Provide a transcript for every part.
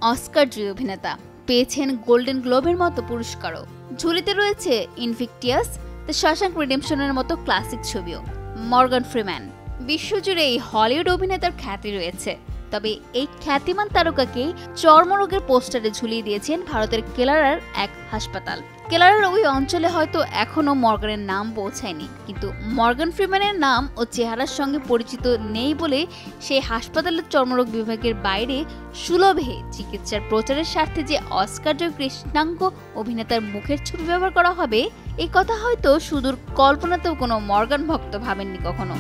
Oscar জয়ী অভিনেতা, পেয়েছেন golden গ্লোবের মতো পুরস্কারও। ঝুলিতে রয়েছে ইনভিকটিয়াস, দ্য শশাঙ্ক রিডেম্পশনের মতো ক্লাসিক ছবিও। মর্গান ফ্রিম্যান, বিশ্বজুড়ে এই হলিউড অভিনেতার খ্যাতি রয়েছে। তবে এই খ্যাতিমান তারকাকে চর্মরোগের পোস্টারে ঝুলিয়ে দিয়েছেন ভারতের কেরালার এক হাসপাতাল। কেরালার ওই অঞ্চলে হয়তো এখনো মর্গানের নাম পৌঁছায়নি, কিন্তু মর্গান ফ্রিম্যানের নাম ও চেহারার সঙ্গে পরিচিত নেই বলে সেই হাসপাতালের চর্মরোগ বিভাগের বাইরে সুলভে চিকিৎসার প্রচারের স্বার্থে যে অস্কারজয়ী কৃষ্ণাঙ্গ অভিনেতার মুখের ছবি ব্যবহার করা হবে, এই কথা হয়তো সুদূর কল্পনাতেও কোনো মর্গান ভক্ত ভাবেননি কখনো।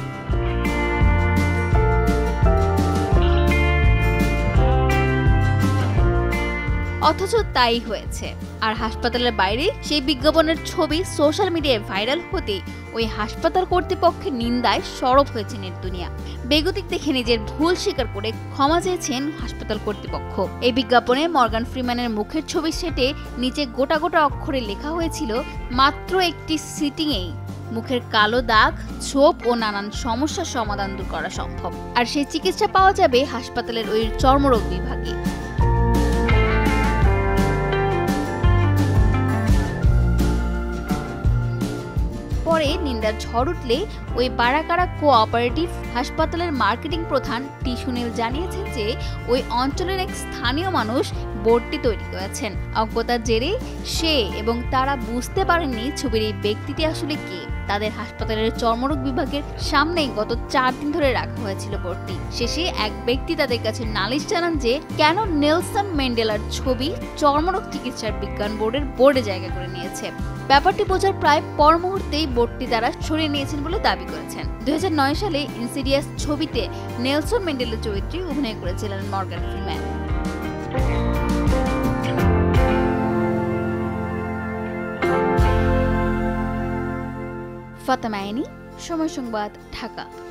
অথচ তাই হয়েছে। আর হাসপাতালের বাইরে সেই বিজ্ঞাপনের ছবি সোশ্যাল মিডিয়ায় ভাইরাল হতে ওই হাসপাতাল কর্তৃপক্ষের নিন্দায় সরব হয়েছে নেট দুনিয়া। বেগতিক দেখে নিজের ভুল স্বীকার করে ক্ষমা চেয়েছেন হাসপাতাল কর্তৃপক্ষ। এই বিজ্ঞাপনে মর্গান ফ্রিম্যানের মুখের ছবি সেটে নিচে গোটা গোটা অক্ষরে লেখা হয়েছিল, মাত্র একটি সিটিংয়েই মুখের কালো দাগ, ছোপ ও নানান সমস্যার সমাধান দূর করা সম্ভব। আর সেই চিকিৎসা পাওয়া যাবে হাসপাতালের ওই চর্মরোগ বিভাগে। পরে নিন্দার ঝড় উঠলে ওই বারাকারা কোঅপারেটিভ হাসপাতালের মার্কেটিং প্রধান টি সুনীল জানিয়েছেন যে ওই অঞ্চলের এক স্থানীয় মানুষ বোর্ডটি তৈরি করেছেন। অজ্ঞতার জেরে সে এবং তারা বুঝতে পারেননি ছবির এই ব্যক্তিটি আসলে কে। তাদের হাসপাতালের চর্মরোগ বিভাগের সামনেই গত 4 দিন ধরে রাখা হয়েছিল বোর্ডটি। শেষে এক ব্যক্তি তাদের কাছে নালিশ জানান যে কেন নেলসন ম্যান্ডেলার ছবি চর্মরোগ চিকিৎসার বিজ্ঞান বোর্ডের বোর্ডে জায়গা করে নিয়েছে। ব্যাপারটি বোঝার প্রায় পর মুহূর্তেই বোর্ডটি তারা সরিয়ে নিয়েছেন বলে দাবি করেছেন। 2009 সালে ইনসিডিয়াস ছবিতে নেলসন ম্যান্ডেলার চরিত্রে অভিনয় করেছিলেন মর্গান ফ্রিম্যান। ফাতেমা আইনি, সময় সংবাদ, ঢাকা।